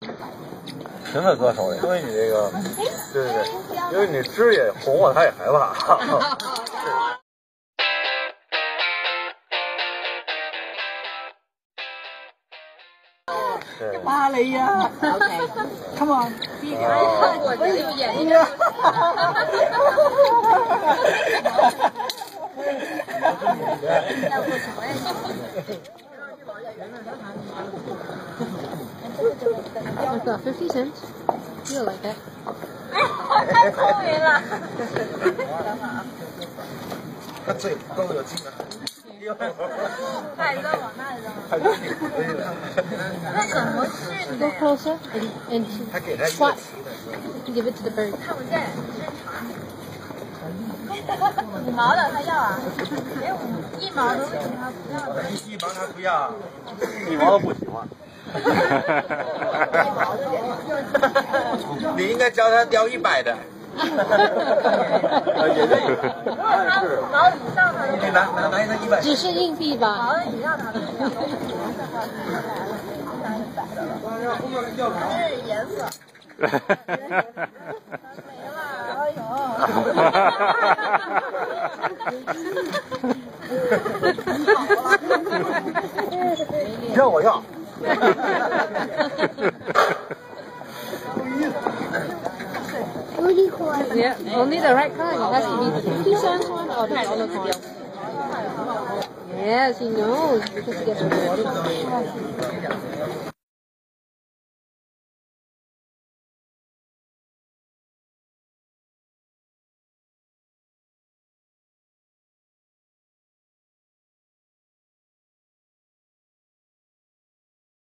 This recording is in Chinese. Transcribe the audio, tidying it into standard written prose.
挺会割手的，因为你这个，对对对，因为你枝也红了，它也害怕。对。 芭蕾呀 ，OK，Come on， 我这个眼睛。 I've got 50 cents. You'll like that. 太聪明了。 他嘴都有劲了。 太热往那扔。 他扔你回去了。 那怎么训的 Go 呀？ closer and 他给他一个 swat. 旗的。 Give it to the bird. 看不见，5毛的他要啊，连1毛都他不要的。 1毛他不要，1毛都不喜欢。你应该教他叼100的。也可以。 如果他5毛以上他你拿一张100。 只是硬币吧？ 5毛以上他都不要。这是颜色。没了，哎呦。 你让我要。 Yeah, only the right kind. It has to be the 50 cents one or the dollar coin. Yes, he knows because he gets rewarded.